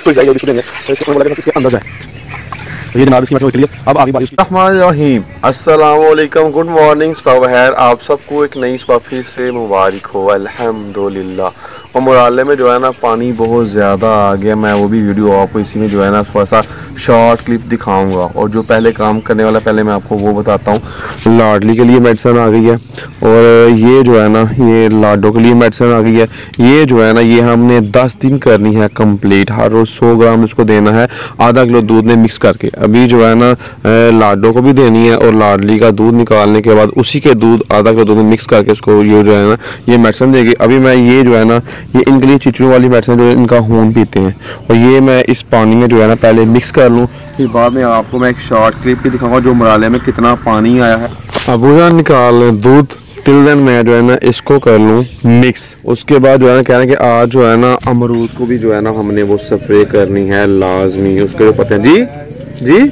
तो जाएगी और इसको देंगे तो इसके अंदर जाए। तो ये जनाब इसकी मशहूर के लिए अब आगे बारिश। रहमानिर्रहीम, अस्सलाम वालेकुम, गुड मॉर्निंग, सबहर। आप सबको एक नई सुबह फिर से मुबारक हो, अल्हम्दुलिल्लाह। और मुराले में जो है ना पानी बहुत ज़्यादा आ गया। मैं वो भी वीडियो आपको इसी में जो है ना थोड़ा सा शॉर्ट क्लिप दिखाऊंगा। और जो पहले काम करने वाला, पहले मैं आपको वो बताता हूँ। लाडली के लिए मेडिसिन आ गई है और ये जो है ना ये लाडो के लिए मेडिसिन आ गई है। ये जो है ना ये हमने 10 दिन करनी है कंप्लीट। हर रोज़ 100 ग्राम इसको देना है, आधा किलो दूध में मिक्स करके। अभी जो है ना लाडो को भी देनी है और लाडली का दूध निकालने के बाद उसी के दूध आधा किलो दूध में मिक्स करके इसको ये जो है ना ये मेडिसिन देगी। अभी मैं ये जो है ना ये इनके लिए चिचड़ों वाली मेडिसिन जो इनका खून पीते हैं, और ये मैं इस पानी में जो है ना पहले मिक्स कर लूँ, फिर बाद में आपको मैं एक शॉर्ट क्लिप भी दिखाऊंगा जो मुराले में कितना पानी आया है। अब वो निकाल दूध तिल दिन मैं जो है ना इसको कर लूँ मिक्स। उसके बाद जो है ना कह रहे हैं कि आज जो है ना अमरूद को भी जो है ना हमने वो स्प्रे करनी है लाजमी। उसके जो पते हैं जी जी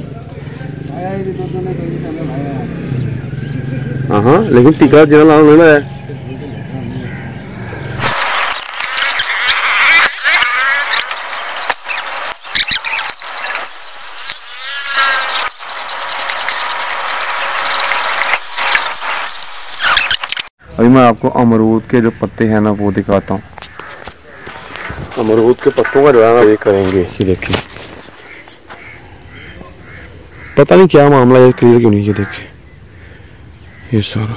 हाँ, लेकिन टीका जिला लाना नहीं है। अभी मैं आपको अमरूद के जो पत्ते हैं ना वो दिखाता हूँ। अमरूद के पत्तों का जो है ना ये करेंगे, ये देखिए पता नहीं क्या मामला है, क्लियर क्यों नहीं। ये देखिए ये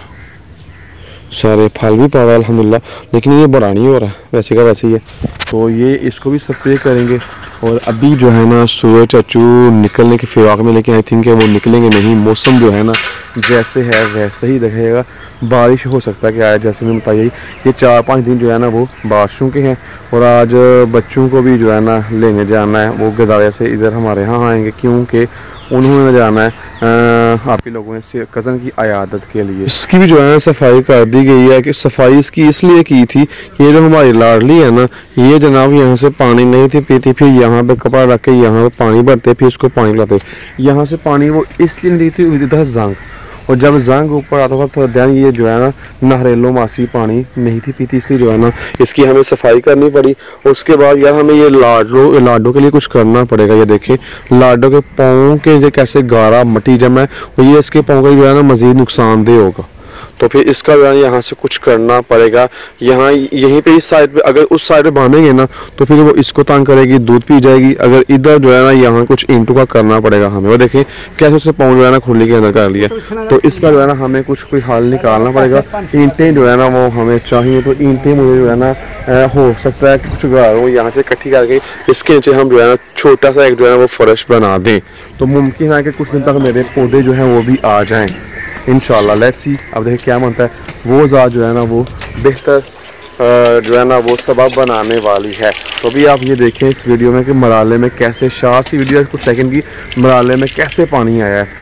सारे फल भी पा रहा है अल्हम्दुलिल्लाह, लेकिन ये बड़ा नहीं हो रहा, वैसे का वैसे ही है। तो ये इसको भी स्प्रे करेंगे। और अभी जो है ना सूरज चाचू निकलने के फिराक में, लेकिन आई थिंक वो निकलेंगे नहीं। मौसम जो है ना जैसे है वैसे ही रहेगा। बारिश हो सकता है कि आज जैसे मैं बताइए ये 4-5 दिन जो है ना वो बारिशों के हैं। और आज बच्चों को भी जो है ना लेने जाना है, वो गदारे से इधर हमारे यहाँ आएंगे क्योंकि उन्होंने जाना है आप ही लोगों से कज़न की अयादत के लिए। इसकी भी जो है सफाई कर दी गई है। कि सफाई इसकी इसलिए की थी, ये जो हमारी लाडली है ना ये जनाब यहाँ से पानी नहीं थी पीती, फिर यहाँ पे कपड़ा रख के यहाँ पे पानी भरते, फिर उसको पानी पिलाते। यहाँ से पानी वो इसलिए नहीं थी, इधर जंग, और जब जंग ऊपर आता था तो दैन ये जो है ना नहरेलो मासी पानी नहीं थी पीती, इसलिए जो है ना इसकी हमें सफाई करनी पड़ी। उसके बाद यार हमें ये लाडो के लिए कुछ करना पड़ेगा। ये देखें लाडो के पाँव के जो कैसे गारा मट्टी जमा है, और ये इसके पाँव का जो है ना मज़ीद नुकसानदेह होगा। तो फिर इसका जो है यहाँ से कुछ करना पड़ेगा। यहाँ यहीं पे इस साइड पे, अगर उस साइड पे बांधेंगे ना तो फिर वो इसको तंग करेगी, दूध पी जाएगी। अगर इधर जो है ना यहाँ कुछ ईंटों का करना पड़ेगा हमें। वो देखें कैसे उससे पाँव जो है ना खुली के अंदर कर लिया। तो इसका जो है ना हमें कोई हल निकालना पड़ेगा। ईंटें जो है ना वो हमें चाहिए, तो ईंटें मुझे जो है ना हो सकता है कि कुछ वो यहाँ से इकट्ठी करके इसके नीचे हम जो है ना छोटा सा एक जो है ना वो फर्श बना दें। तो मुमकिन है कि कुछ दिन तक मेरे पौधे जो हैं वो भी आ जाएँ इंशाल्लाह। लेट्स सी, अब देखिए क्या बनता है। वो ज़ात जो है ना वो बेहतर जो है ना वो सबब बनाने वाली है। तो भी आप ये देखें इस वीडियो में कि मराले में कैसे शार्ट सी वीडियो कुछ सेकंड की, मराले में कैसे पानी आया है।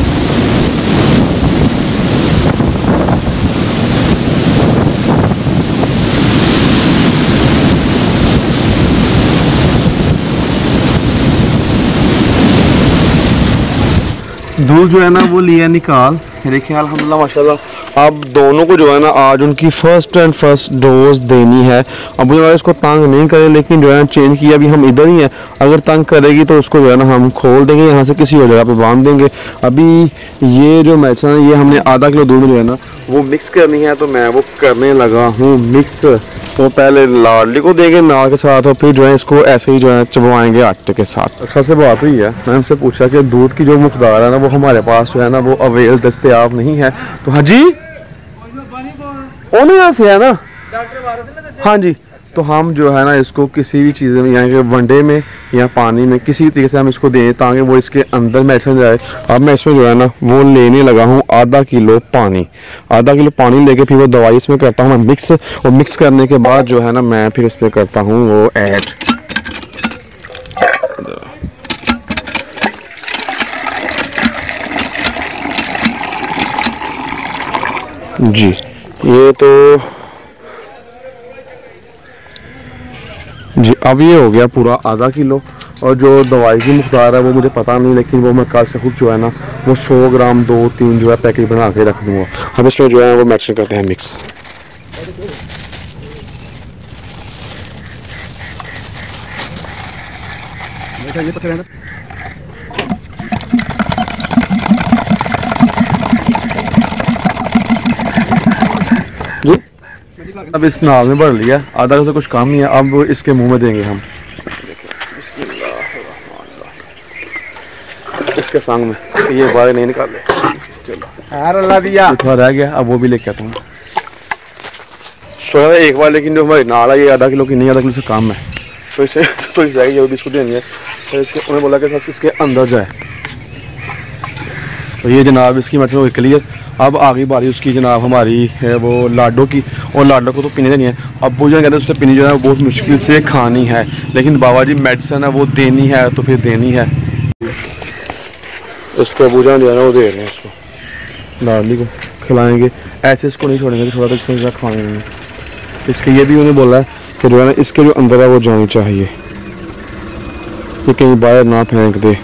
दूध जो है ना वो लिया निकाल, मेरे ख्याल अल्हम्दुलिल्लाह माशाल्लाह। अब दोनों को जो है ना आज उनकी फर्स्ट डोज देनी है। अब जो है इसको तंग नहीं करे, लेकिन जो है चेंज किया अभी हम इधर ही हैं। अगर तंग करेगी तो उसको जो है ना हम खोल देंगे, यहाँ से किसी और जगह पे बांध देंगे। अभी ये जो मेडिसिन है ये हमने आधा किलो दूध जो है ना वो मिक्स करनी है, तो मैं वो करने लगा हूँ मिक्स। तो पहले लाडली को देंगे नाल के साथ, और फिर जो है इसको ऐसे ही जो है चबवाएंगे आटे के साथ। सबसे बात हुई है, मैंने उनसे पूछा कि दूध की जो मकदार है ना वो हमारे पास जो है ना वो अवेल दस्तयाब नहीं है। तो हाँ जी यहाँ से है ना हाँ जी, तो हम जो है ना इसको किसी भी चीज़ में यहाँ के वनडे में या पानी में किसी भी तरीके से हम इसको दें ताकि वो इसके अंदर मेडिसिन जाए। अब मैं इसमें जो है ना वो लेने लगा हूँ आधा किलो पानी लेके फिर वो दवाई इसमें करता हूँ मैं मिक्स। और मिक्स करने के बाद जो है ना मैं फिर इसमें करता हूँ वो ऐड। जी ये तो जी अब ये हो गया पूरा आधा किलो। और जो दवाई की मकदार है वो मुझे पता नहीं, लेकिन वो मैं कल से खुद जो है ना वो 100 ग्राम 2-3 जो है पैकेट बना के रख दूँगा। हम इसमें जो है वो मेडिसिन करते हैं मिक्स। ये पत्थर है ना, जी अब इस नाव में भर लिया, आधा से कुछ काम नहीं है, अब इसके मुंह में देंगे हम। इसके संग में ये बाहर नहीं निकाले, चलो अल्लाह दिया थोड़ा रह गया, अब वो भी लेके आता हूँ। सोया एक बार, लेकिन जो हमारी नाल है ये आधा किलो की नहीं, आधा किलो से कम है, तो इसे तो इस जाएगी जो बिस्कुट देनी है, तो इसके उन्होंने बोला कि बस इसके अंदर जाए। तो ये जनाब इसकी मतलब हो क्लियर। अब आगे बारी उसकी जनाब हमारी है वो लाडो की, और लाडो को तो पीने देनी है। अब वो जो कहते हैं उससे पीनी जो है बहुत मुश्किल से खानी है, लेकिन बाबा जी मेडिसिन है वो देनी है तो फिर देनी है। इसको अबूजान जो है ना वो दे रहे हैं, इसको लाडली को खिलाएंगे, ऐसे इसको नहीं छोड़ेंगे, थोड़ा तो इसको खाएंगे। इसके ये भी उन्हें बोला है कि जो है ना इसके जो अंदर है वो जानी चाहिए, कि कहीं बाहर ना फेंक दे।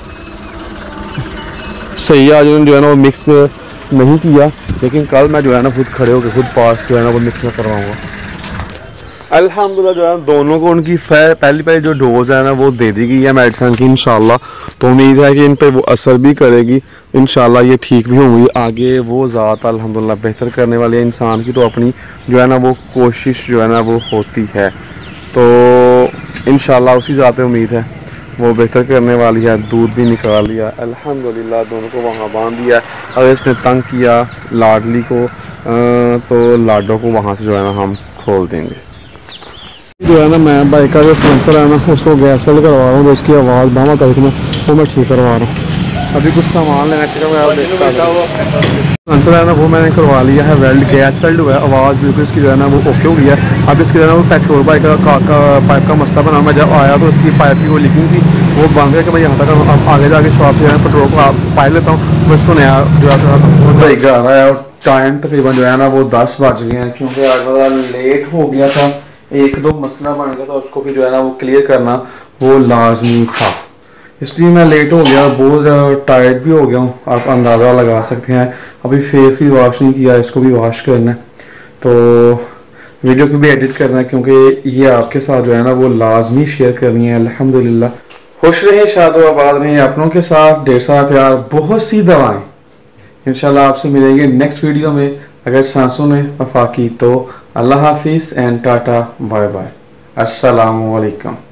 सही आज उन्होंने जो है ना वो मिक्स नहीं किया, लेकिन कल मैं जो है ना खुद खड़े होकर खुद पास जो है ना वो मिक्स में करवाऊँगा। अल्हम्दुलिल्लाह जो है दोनों को उनकी पहली जो डोज है ना वो दे दी गई है मेडिसिन की इंशाल्लाह। तो उम्मीद है कि इन पे वो असर भी करेगी, इंशाल्लाह ये ठीक भी होंगी। आगे वो ज़ात अल्हम्दुलिल्लाह बेहतर करने वाले इंसान की तो अपनी जो है ना वो कोशिश जो है ना वो होती है, तो इंशाल्लाह उसी ज़ात पे उम्मीद है वो बेहतर करने वाली है। दूध भी निकाल लिया अल्हम्दुलिल्लाह, दोनों को वहाँ बांध दिया। अगर इसने तंग किया लाडली को तो लाडो को वहाँ से जो है ना हम खोल देंगे। जो है ना मैं बाइक का जो सेंसर है ना उसको गैस फुल करवा रहा हूँ, तो इसकी आवाज़ बामा कर थी वो मैं ठीक करवा रहा हूँ। अभी कुछ सामान लेना सेंसर है ना वो मैंने करवा लिया है वेल्ड, गैस वेल्ड हुआ है, आवाज़ बिल्कुल इसकी जो है ना वो ओके हो गई है। अब इसकी जो है ना वो पेट्रोल बाइक का पाइप का मसला बना, मैं जब आया तो इसकी पाइप की वो लीकिंग थी, वो बंद है कि मैं यहाँ तक अब आगे जाके शॉप से जो है पेट्रोल को पाइप लेता हूँ, मैं इसको नया जो है बाइक आ रहा है। और टाइम तकरीबन जो है ना वो 10 बज गए हैं, क्योंकि आज बड़ा लेट हो गया था, एक दो मसला बन गया, तो उसको भी जो है ना वो क्लियर करना वो लाजमी था, इसलिए मैं लेट हो गया। बहुत टायर्ड भी हो गया हूँ, आप अंदाज़ा लगा सकते हैं। अभी फेस भी वॉश नहीं किया, इसको भी वॉश करना है, तो वीडियो को भी एडिट करना है, क्योंकि ये आपके साथ जो है ना वो लाजमी शेयर करनी है। अल्हम्दुलिल्लाह खुश रहें, शाद आबाद रहें, अपनों के साथ ढेर सारा प्यार, बहुत सी दवाएं। इंशाल्लाह आपसे मिलेंगे नेक्स्ट वीडियो में, अगर सांसों ने वफा की तो। अल्लाह हाफिज़ एंड टाटा बाय बाय, अस्सलामु अलैकुम।